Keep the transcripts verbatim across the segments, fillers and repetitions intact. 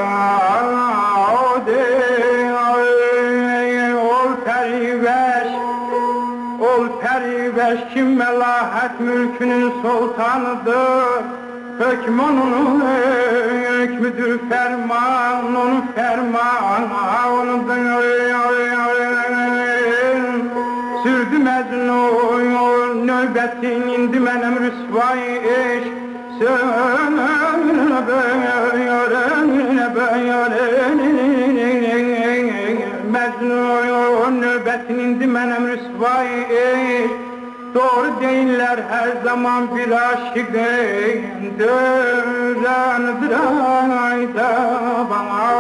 Kim melahat mülkünün sultanıdır, hükmü onun hükmüdür ferman, onun fermanıdır. Sürdü Mecnun nöbetin, indi mənim rüsvay iş, söyle böyle böyle. Mecnun nöbetin, indi mənim rüsvay iş. Doğru değiller her zaman bir aşıkın döranıdır ayda bana.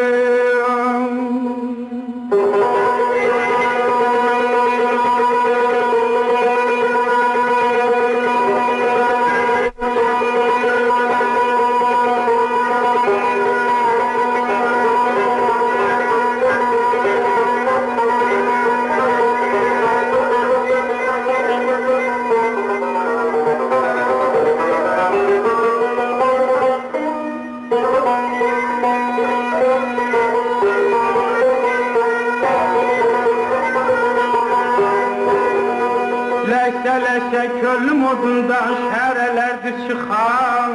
Leşe köllü modundan şerelerdi çıkan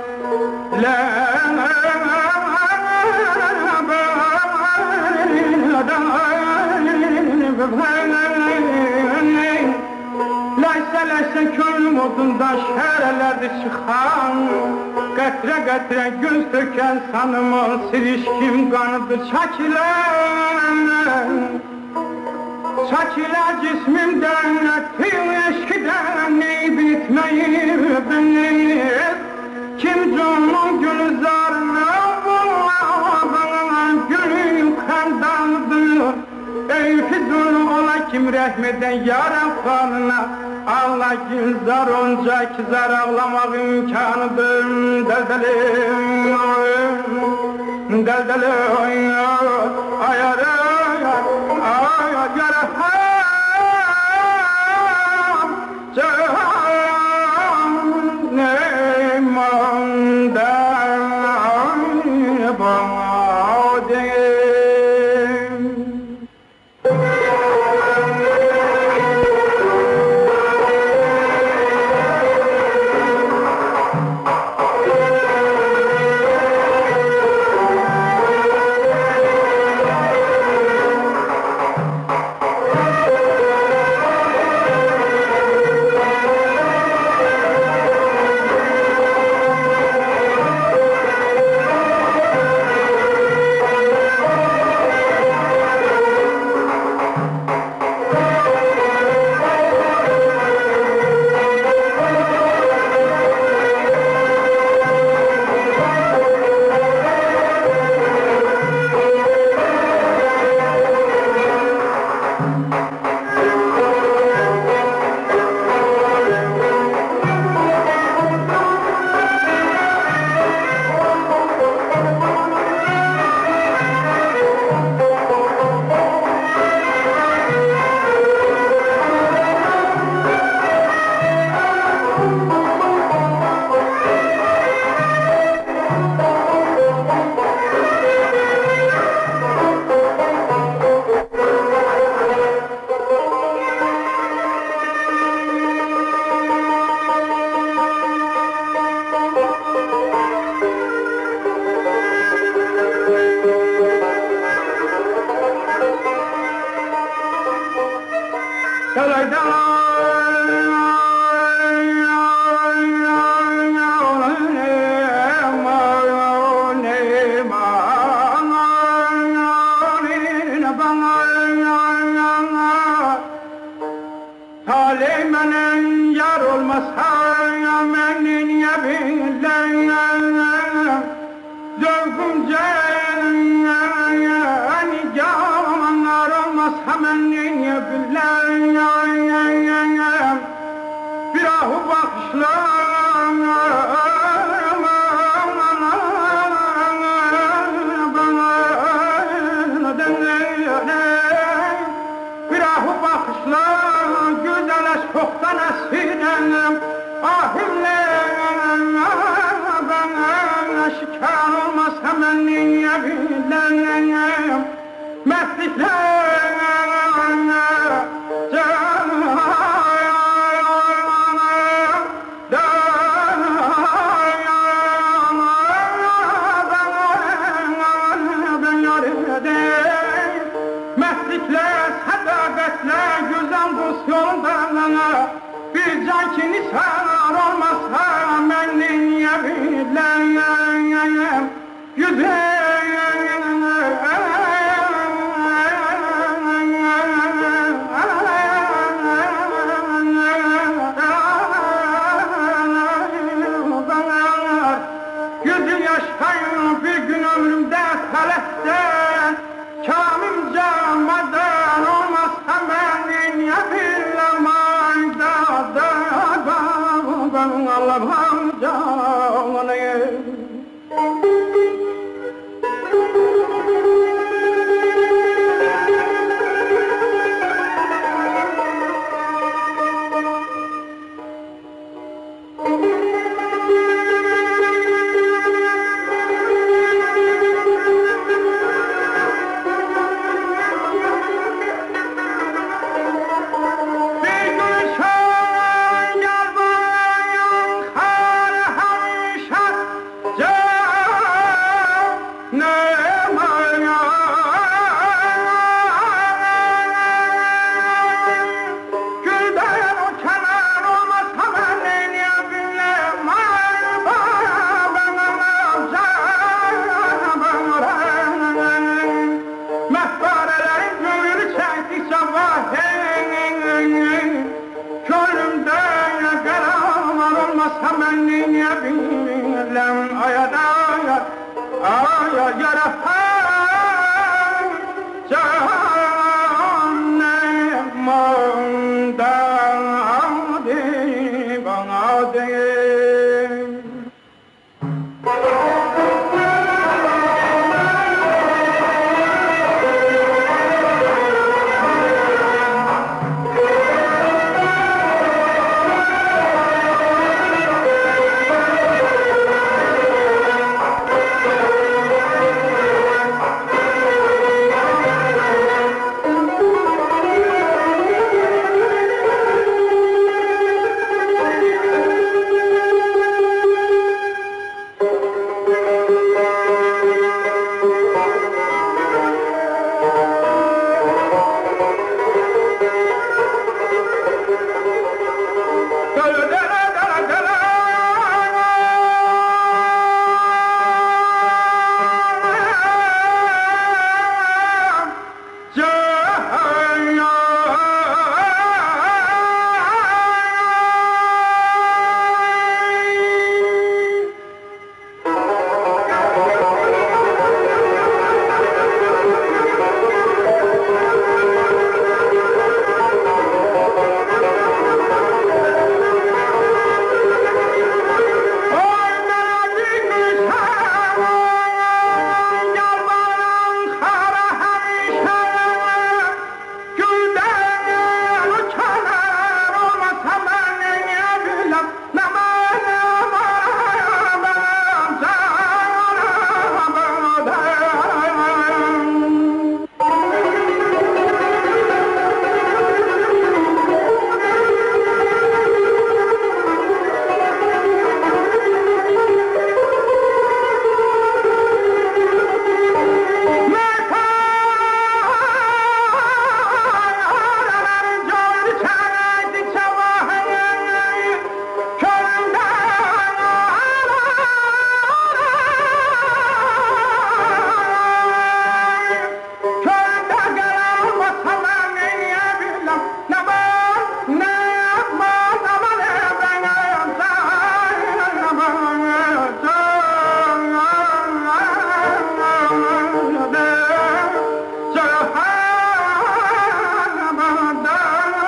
Leşe leşe köllü modundan şerelerdi çıkan Qetre qetre göz töken sanımın sirişkim kanıdır çekilen Çekiler cismimden, ettiğin eşkiden ney bitmeyip bilir. Kim canın gülzarına bulan gülün kandandır. Ey füzulu ola kim rehmeden yaran falına. Allah gülzar onca kizar ağlamak imkanıdır. Deldelim, deldelim, ayarı. Ay yaraham canem andan bağdım. Taleymenin yar olmasa menin yeminler Zövkümce nigamlar olmasa menin yeminler Bir ahu bakışlar Bir ahu bakışlar güzel aşktan esirem ahimle bana şikar olmaz hem menni yabilen meslikler bir can ki nisan olmazsa menni yabilen yüzeyim yüzü yaşayın bir gün ömrümde talehten kamim camadan olmazsa menni yabilen Allah'ım canını menni yabilen ayat ayat ayat yarafan cannem ondan adi bana değil.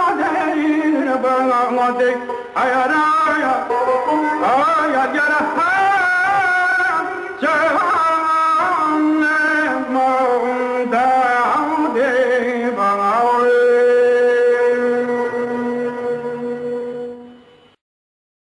Ayar ayar ayar yara